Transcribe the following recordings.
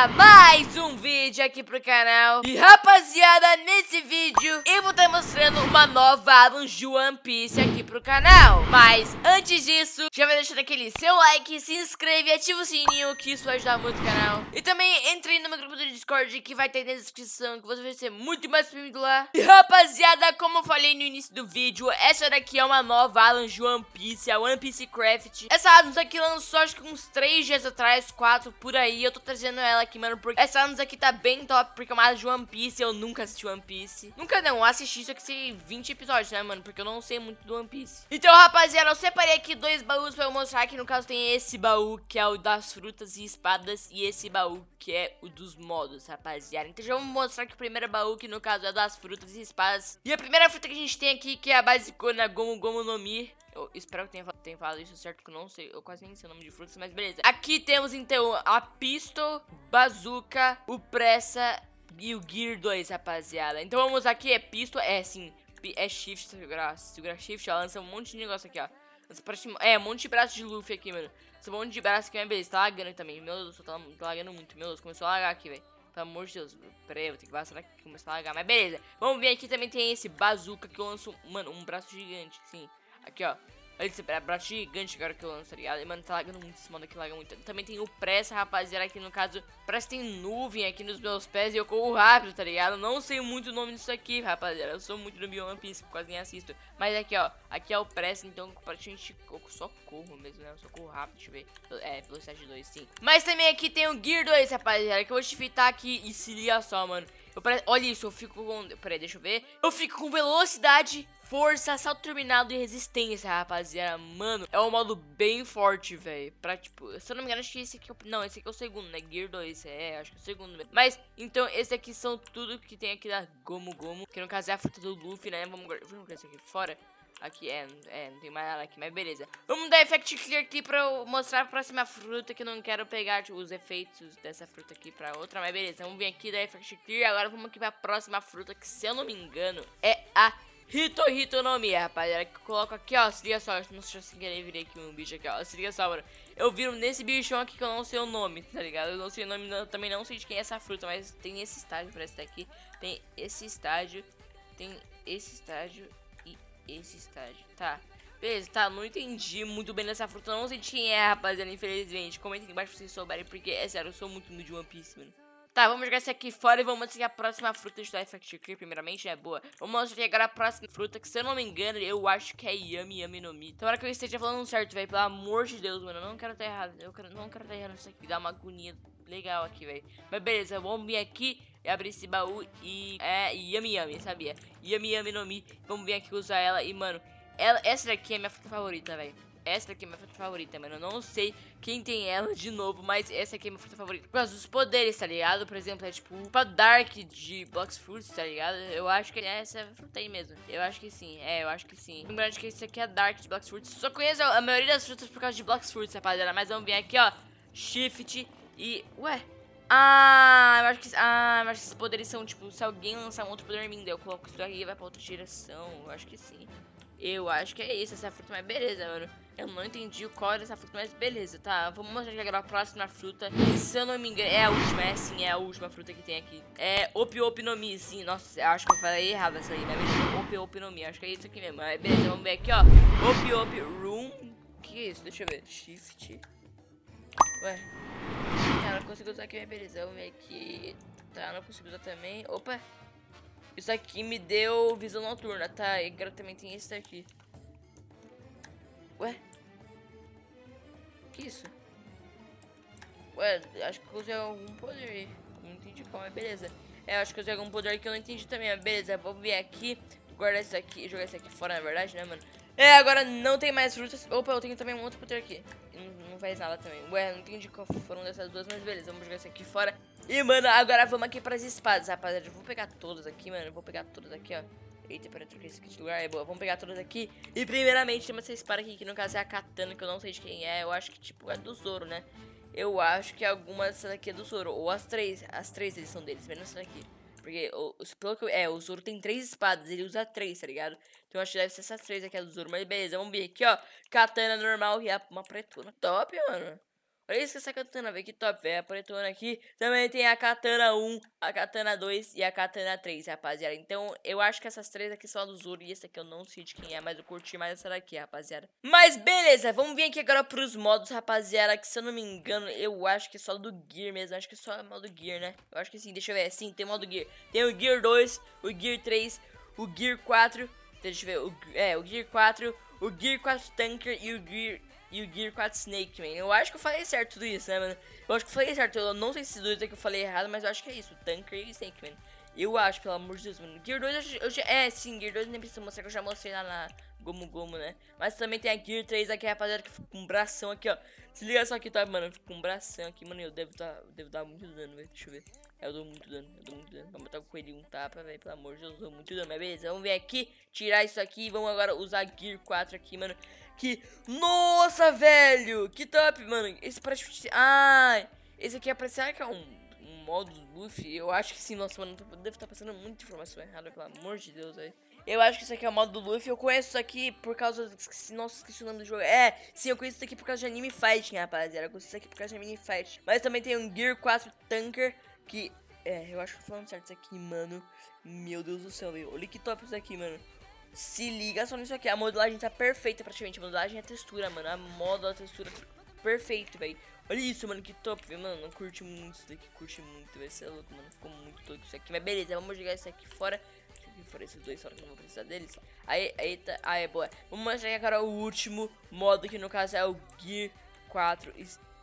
pra mais um vídeo aqui pro canal. E rapaziada, nesse vídeo eu vou estar mostrando uma nova Alan de One Piece aqui pro canal. Mas antes disso, já vai deixando aquele seu like, se inscreve e ativa o sininho, que isso vai ajudar muito o canal. E também entre no meu grupo do Discord, que vai ter na descrição, que você vai ser muito mais bem-vindo lá. E rapaziada, como eu falei no início do vídeo, essa daqui é uma nova Alan de One Piece, a One Piece Craft. Essa Alan aqui lançou acho que uns 3 dias atrás, 4 por aí. Eu tô trazendo ela aqui, mano, porque essa Alan aqui tá bem top, porque é uma Alan de One Piece. Eu nunca assisti One Piece. Nunca não, assisti isso aqui sei 20 episódios, né, mano, porque eu não sei muito do One Piece. Então, rapaziada, eu separei aqui 2 baús pra eu mostrar, que no caso tem esse baú, que é o das frutas e espadas, e esse baú, que é o dos modos, rapaziada. Então já vamos mostrar que o primeiro baú, que no caso é das frutas e espadas. E a primeira fruta que a gente tem aqui, que é a basicona Gomu Gomu no Mi. Eu espero que tenha falado isso certo, que eu não sei. Eu quase nem sei o nome de frutas, mas beleza. Aqui temos, então, a Pistol, Bazooka, o Pressa e o Gear 2, rapaziada. Então vamos aqui, é Pistol, é sim, é Shift, segura Shift, ó, lança um monte de negócio aqui, ó. Um monte de braço de Luffy aqui, mano. Esse monte de braço aqui, mas beleza, tá lagando também. Meu Deus, tá lagando muito, meu Deus, começou a lagar aqui, velho. Pelo amor de Deus, peraí, vou ter que passar aqui que começou a lagar, mas beleza. Vamos ver aqui, também tem esse Bazooka que eu lanço, mano, um braço gigante, sim. Aqui, ó. Olha esse braço gigante agora que eu lanço, tá ligado? E, mano, tá lagando muito esse modo aqui, laga muito. Também tem o Pressa, rapaziada, aqui no caso. Parece que tem nuvem aqui nos meus pés e eu corro rápido, tá ligado? Eu não sei muito o nome disso aqui, rapaziada. Eu sou muito do One Piece, quase nem assisto. Mas aqui, ó. Aqui é o Pressa, então praticamente eu só corro mesmo, né? Eu só corro rápido, deixa eu ver. É, velocidade 2, sim. Mas também aqui tem o Gear 2, rapaziada, que eu vou te fitar aqui e se liga só, mano. Olha isso, eu fico com... Peraí, deixa eu ver. Eu fico com velocidade, força, assalto terminado e resistência, rapaziada. Mano, é um modo bem forte, velho. Pra, tipo, se eu não me engano, acho que esse aqui é o... Não, esse aqui é o segundo, né? Gear 2, acho que é o segundo mesmo. Mas, então, esse aqui são tudo que tem aqui da Gomu Gomu, que no caso é a fruta do Luffy, né? Vamos colocar isso aqui fora. Aqui, não tem mais nada aqui, mas beleza. Vamos dar Effect Clear aqui pra eu mostrar a próxima fruta, que eu não quero pegar, tipo, os efeitos dessa fruta aqui pra outra, mas beleza. Vamos vir aqui dar Effect Clear, agora vamos aqui pra próxima fruta, que se eu não me engano, é a Hito no Mi, rapaziada, que eu coloco aqui, ó, se liga só, não sei se querer vir aqui um bicho aqui, ó, se liga só, mano. Eu viro nesse bichão aqui que eu não sei o nome, tá ligado? Eu não sei o nome, também não sei de quem é essa fruta, mas tem esse estágio pra esse daqui, tem esse estágio e esse estágio, tá? Beleza, tá, não entendi muito bem dessa fruta, não sei de quem é, rapaziada, infelizmente. Comentem aqui embaixo se vocês souberem, porque, é sério, eu sou muito de One Piece, mano. Tá, vamos jogar esse aqui fora e vamos seguir a próxima fruta de Effect Clear, primeiramente, né, boa. Vamos mostrar agora a próxima fruta, que se eu não me engano, eu acho que é Yami no Mi. Tomara que eu esteja falando certo, velho, pelo amor de Deus, mano, eu não quero estar errado, não quero estar errado isso aqui, dá uma agonia legal aqui, velho. Mas beleza, vamos vir aqui e abrir esse baú e... Yami, sabia? Yami no Mi, vamos vir aqui usar ela e, mano, essa daqui é minha fruta favorita, velho. Essa daqui é minha fruta favorita, mano. Eu não sei quem tem ela de novo, mas essa aqui é minha fruta favorita. Por causa dos poderes, tá ligado? Por exemplo, é tipo pra Dark de Blox Fruits, tá ligado? Eu acho que é essa fruta aí mesmo. Eu acho que sim, eu acho que sim. Lembrando que esse aqui é Dark de Blox Fruits. Só conheço a maioria das frutas por causa de Blox Fruits, rapaziada. Mas vamos vir aqui, ó. Shift e... Ué... eu acho que esses poderes são, tipo, se alguém lançar um outro poder em mim, eu coloco isso aí e vai pra outra direção. Eu acho que sim. Eu acho que é isso, essa fruta, mas beleza, mano. Eu não entendi qual era essa fruta, mas beleza, tá. Vamos mostrar agora a próxima fruta. E, se eu não me engano, é a última, sim, é a última fruta que tem aqui. É Opi no Mi, sim. Nossa, eu acho que eu falei errado essa aí, mas beleza. Opi no Mi, acho que é isso aqui mesmo. Mas beleza, vamos ver aqui, ó. Opi Room. Que é isso? Deixa eu ver. Shift. Ué. Eu não consigo usar aqui, mas beleza. Vamos ver aqui. Tá, não consigo usar também. Opa. Isso aqui me deu visão noturna, tá? E agora também tem esse daqui. Ué? Que isso? Ué, acho que eu usei algum poder aí. Não entendi qual, mas beleza. Acho que eu usei algum poder que eu não entendi também, mas beleza. Vou vir aqui, guardar isso aqui, jogar isso aqui fora, na verdade, né, mano? Agora não tem mais frutas. Opa, eu tenho também um outro poder aqui. Não faz nada também. Ué, não entendi qual foram dessas duas, mas beleza, vamos jogar isso aqui fora. E, mano, agora vamos aqui pras espadas, rapaziada. Eu vou pegar todas aqui, mano. Eu vou pegar todas aqui, ó. Eita, pera, troquei isso aqui de lugar. É boa, vamos pegar todas aqui. E, primeiramente, tem essa espada aqui, que no caso é a katana, que eu não sei de quem é. Eu acho que, tipo, é do Zoro, né? Eu acho que alguma dessas aqui é do Zoro. Ou as três eles são deles, menos essa daqui. Porque, pelo que o Zoro tem 3 espadas, ele usa 3, tá ligado? Então eu acho que deve ser essas 3 aqui, a do Zoro. Mas beleza, vamos ver aqui, ó. Katana normal e uma pretona. Top, mano. Olha isso que essa katana, velho, que top, velho. A paletona aqui. Também tem a katana 1, a katana 2 e a katana 3, rapaziada. Então, eu acho que essas três aqui são a do Zoro. E esse aqui eu não sei de quem é, mas eu curti mais essa daqui, rapaziada. Mas beleza, vamos vir aqui agora pros modos, rapaziada. Que se eu não me engano, eu acho que é só do Gear mesmo. Acho que é só o modo Gear, né? Eu acho que sim, deixa eu ver. Sim, tem modo Gear. Tem o Gear 2, o Gear 3, o Gear 4. Deixa eu ver. O Gear 4, o Gear 4 Tanker e o Gear 4 Snake, man. Eu acho que eu falei certo tudo isso, né, mano? Eu acho que eu falei certo. Eu não sei se esses dois aqui eu falei errado, mas eu acho que é isso. Tanker e Snake, man. Eu acho, pelo amor de Deus, mano. Gear 2 eu já... É, sim, Gear 2 nem precisa mostrar, que eu já mostrei lá na Gomu Gomu, né? Mas também tem a Gear 3 aqui, rapaziada, que fica com um bração aqui, ó. Se liga só aqui, tá, mano? Fica com um bração aqui, mano. Eu devo dar muito dano, velho. Deixa eu ver. Eu dou muito dano, Vamos botar com ele um tapa, velho. Pelo amor de Deus, eu dou muito dano. Mas beleza, vamos vir aqui, tirar isso aqui. Vamos agora usar Gear 4 aqui, mano. Que... Nossa, velho! Que top, mano. Esse parece... Ah, esse aqui parece... Será que é um modo Luffy? Eu acho que sim. Nossa, mano, deve estar passando muita informação errada, pelo amor de Deus, velho. Eu acho que isso aqui é o modo do Luffy. Eu conheço isso aqui por causa... Nossa, esqueci o nome do jogo. É, sim, eu conheço isso aqui por causa de Anime Fighting, rapaziada. Eu conheço isso aqui por causa de Anime Fighting. Mas também tem um Gear 4 Tanker, que... É, eu acho que eu tô falando certo isso aqui, mano. Meu Deus do céu, velho. Olha que top isso aqui, mano. Se liga só nisso aqui. A modelagem tá perfeita, praticamente. A modelagem e a textura, mano. A moda, a textura, perfeito, velho. Olha isso, mano, que top, velho. Mano, não curte muito isso daqui. Curte muito, vai ser louco, mano. Ficou muito louco isso aqui. Mas beleza, vamos jogar isso aqui fora. Fora esses dois, só que eu não vou precisar deles. Aí tá. Ah, é boa. Vamos mostrar aqui agora o último modo, que no caso é o Gear 4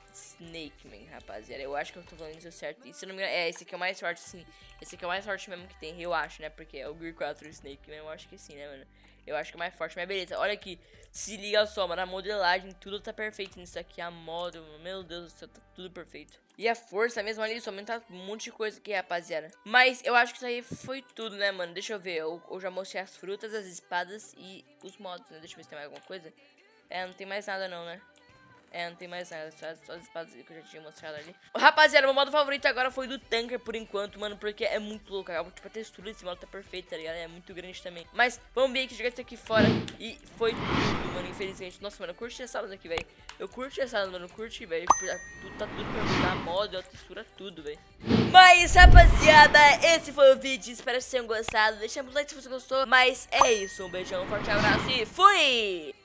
Snake Man, rapaziada. Eu acho que eu tô falando isso certo. E se não me engano, esse aqui é o mais forte, sim. Esse aqui é o mais forte mesmo que tem, eu acho, né? Porque é o Gear 4 Snake Man, eu acho que sim, né, mano? Eu acho que é mais forte, mas beleza. Olha aqui, se liga só, mano. A modelagem, tudo tá perfeito nisso aqui. A moda, meu Deus do céu, tá tudo perfeito. E a força mesmo ali, só aumentar um monte de coisa aqui, rapaziada. Mas eu acho que isso aí foi tudo, né, mano? Deixa eu ver, eu já mostrei as frutas, as espadas e os modos, né? Deixa eu ver se tem mais alguma coisa. É, não tem mais nada não, né? É, não tem mais nada, só as espadas que eu já tinha mostrado ali. Rapaziada, meu modo favorito agora foi do Tanker por enquanto, mano, porque é muito louco. Tipo, a textura desse modo tá perfeita, tá ligado? É muito grande também. Mas vamos ver que jogar isso aqui fora. E foi tudo, mano, infelizmente. Nossa, mano, eu curti essa sala daqui, velho. Eu curti essa sala, mano, eu curti, velho. Tá tudo perfeito, a moda, a textura, tudo, velho. Mas, rapaziada, esse foi o vídeo. Espero que vocês tenham gostado. Deixa um like se você gostou. Mas é isso, um beijão, um forte abraço e fui!